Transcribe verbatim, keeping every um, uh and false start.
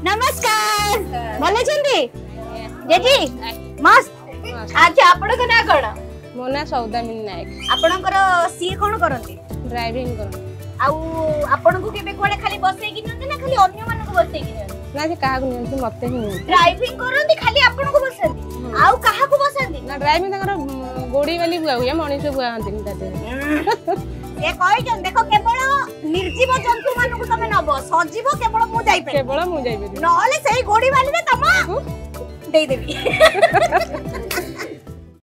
नमस्कार भले चंदी जेठी मस्त अच्छा आपण को ना कोन मो ना सौदामिनी नायक आपणकर सी कोन करंती ड्राइविंग करन आउ आपण को केबे कोडे खाली बसै कि नंती ना खाली अन्य मन को बसै कि नंती ना जे काहा को नियंती मते ही ड्राइविंग करंती खाली आपण को बसंती आउ काहा को बसंती ना ड्राइविंग तकर गोडी वाली बुआ हुए मनीष बुआ हंती ताते ए कहि जन देखो केवल निर्जीव जंतु मान को तमे नबो सजीव केवल मु जाई पे केवल मु जाई पे नहले सेही गोडी वाली रे तमा दे देबी